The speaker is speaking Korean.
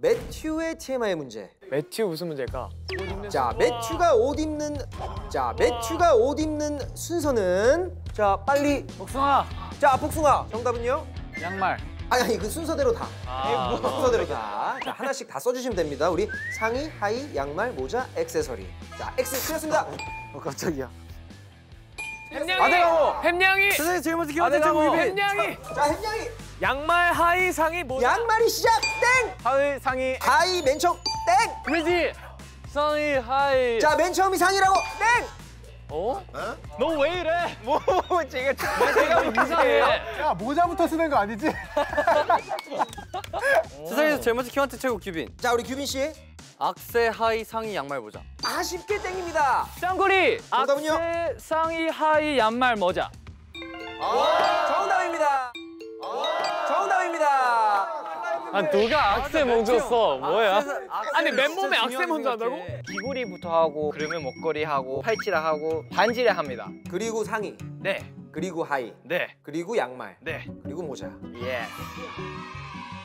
매튜의 TMI 문제. 매튜 무슨 문제일까? 자, 매튜가 옷 입는 순서는 빨리. 복숭아. 자, 복숭아. 정답은요? 양말. 아니 그 순서대로 다. 순서대로 다. 자, 하나씩 다 써주시면 됩니다. 우리 상의, 하의, 양말, 모자, 액세서리. 자, X 틀렸습니다. 깜짝이야. 햄냥이. 아대강호. 햄냥이. 세상에 제일 먼저 기억나는 친구 햄냥이. 자, 햄냥이. 양말 하의 상의 모자. 양말이 시작. 땡. 하의 상의. 하의 맨 처음 땡. 그지. 상의 하의. 자, 맨 처음이 상이라고 땡. 어? 너 왜 이래? 뭐 제가 내가 이상해. 야 모자부터 쓰는 거 아니지? 세상에서 제일 먼저 키워한테 최고 규빈. 자, 우리 규빈 씨. 악세 하의 상의 양말 모자. 아쉽게 땡입니다. 짱구리. 정답은요? 악세 상의 하의 양말 모자. 정답입니다. 정답입니다. 아 누가 악세 먼저 써? 뭐야? 아니 맨몸에 악세 먼저 한다고? 귀걸이부터 하고 그러면 목걸이 하고 팔찌를 하고 반지를 합니다. 그리고 상의, 네. 그리고 하의, 네. 그리고 양말, 네. 그리고 모자. 예.